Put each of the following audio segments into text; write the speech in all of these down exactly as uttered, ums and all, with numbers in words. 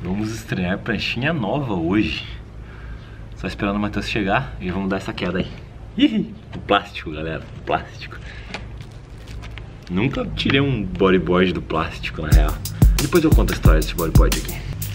Vamos estrear pranchinha nova hoje. Só esperando o Matheus chegar e vamos dar essa queda aí. Ih, o plástico, galera, o plástico. Nunca tirei um bodyboard do plástico, na real. Depois eu conto a história desse bodyboard aqui.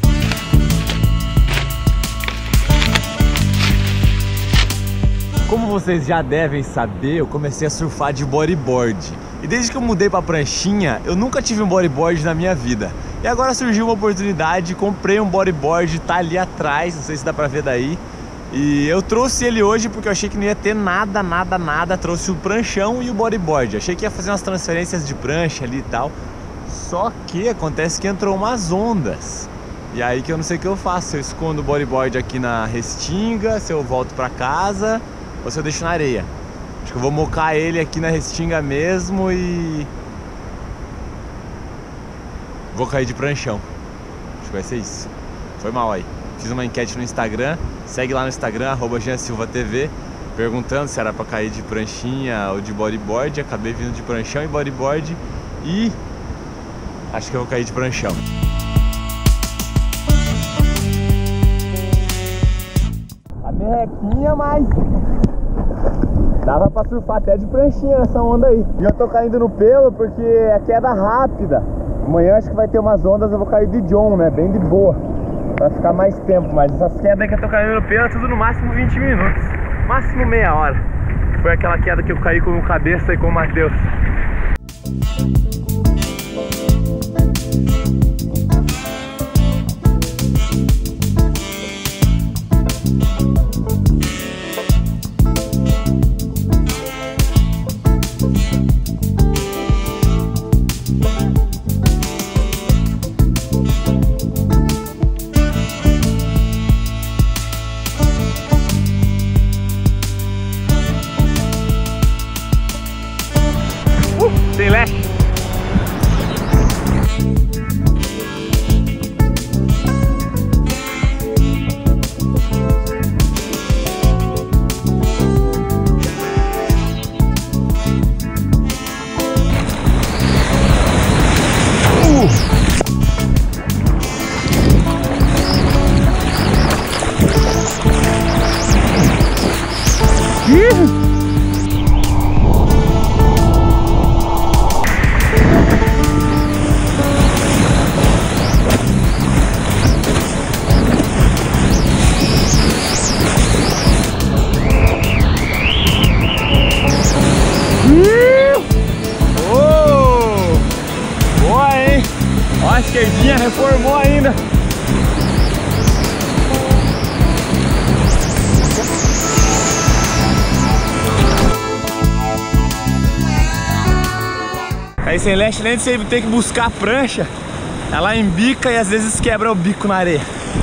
Como vocês já devem saber, eu comecei a surfar de bodyboard. E desde que eu mudei pra pranchinha, eu nunca tive um bodyboard na minha vida. E agora surgiu uma oportunidade, comprei um bodyboard, tá ali atrás, não sei se dá pra ver daí. E eu trouxe ele hoje porque eu achei que não ia ter nada, nada, nada. Trouxe o pranchão e o bodyboard. Achei que ia fazer umas transferências de prancha ali e tal. Só que acontece que entrou umas ondas. E aí que eu não sei o que eu faço. Se eu escondo o bodyboard aqui na restinga, se eu volto pra casa ou se eu deixo na areia. Acho que eu vou mocar ele aqui na restinga mesmo e... vou cair de pranchão. Acho que vai ser isso. Foi mal aí. Fiz uma enquete no Instagram. Segue lá no Instagram, arroba Jean Silva T V, perguntando se era pra cair de pranchinha ou de bodyboard. Acabei vindo de pranchão e bodyboard. E... acho que eu vou cair de pranchão. A merrequinha, mas... dava pra surfar até de pranchinha nessa onda aí. E eu tô caindo no pelo porque é queda rápida. Amanhã acho que vai ter umas ondas, eu vou cair de John, né? Bem de boa, pra ficar mais tempo. Mas essas quedas que eu tô caindo no pelo é tudo no máximo vinte minutos. Máximo meia hora. Foi aquela queda que eu caí com o Cabeça e com o Matheus. Tem leste. Uh! Uh! A esquerdinha reformou ainda. Aí sem leste, além de você ter que buscar a prancha, ela embica e às vezes quebra o bico na areia.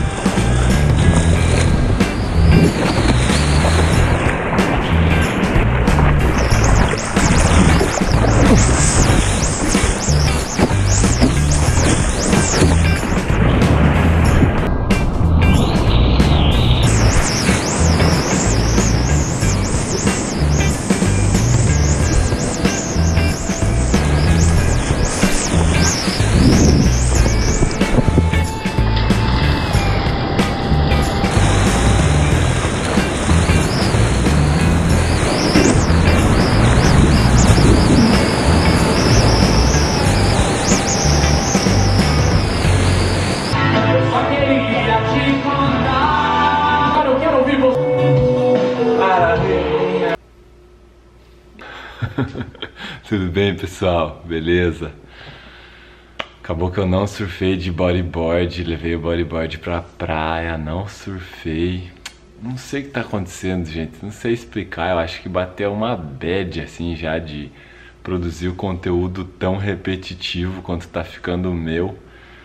Tudo bem, pessoal? Beleza? Acabou que eu não surfei de bodyboard, levei o bodyboard pra praia, não surfei. Não sei o que tá acontecendo, gente, não sei explicar. Eu acho que bateu uma bad, assim, já de produzir o conteúdo tão repetitivo quanto tá ficando o meu.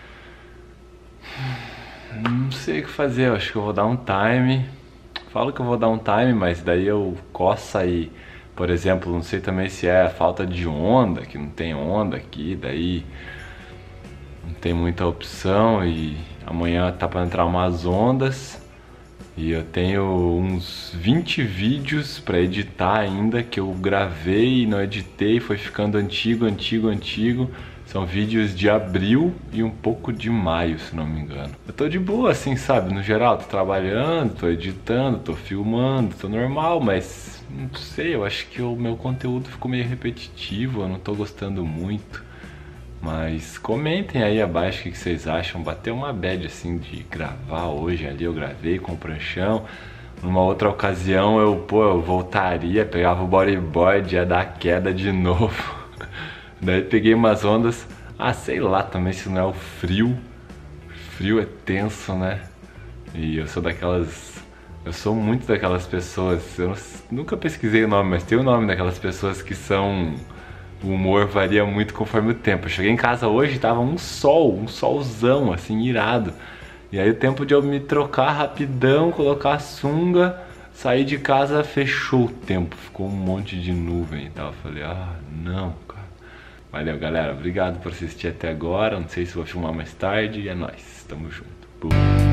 Não sei o que fazer, eu acho que eu vou dar um time. Falo que eu vou dar um time, mas daí eu coça e... por exemplo, não sei também se é a falta de onda, que não tem onda aqui, daí não tem muita opção e amanhã tá para entrar umas ondas e eu tenho uns vinte vídeos para editar ainda que eu gravei e não editei, foi ficando antigo, antigo, antigo. São vídeos de abril e um pouco de maio, se não me engano. Eu tô de boa, assim, sabe? No geral, tô trabalhando, tô editando, tô filmando, tô normal, mas não sei, eu acho que o meu conteúdo ficou meio repetitivo, eu não tô gostando muito. Mas comentem aí abaixo o que vocês acham. Bateu uma bad, assim, de gravar hoje ali, eu gravei com o pranchão. Numa outra ocasião eu, pô, eu voltaria, pegava o bodyboard, ia dar queda de novo. Daí peguei umas ondas, ah, sei lá também se não é o frio. Frio é tenso, né? E eu sou daquelas, eu sou muito daquelas pessoas, eu não, nunca pesquisei o nome, mas tem o nome daquelas pessoas que são, o humor varia muito conforme o tempo. Eu cheguei em casa hoje e tava um sol, um solzão, assim, irado. E aí o tempo de eu me trocar rapidão, colocar a sunga, sair de casa, fechou o tempo, ficou um monte de nuvem e tal. Eu falei, ah, não, cara. Valeu, galera. Obrigado por assistir até agora. Não sei se vou filmar mais tarde. E é nóis. Tamo junto. Boa.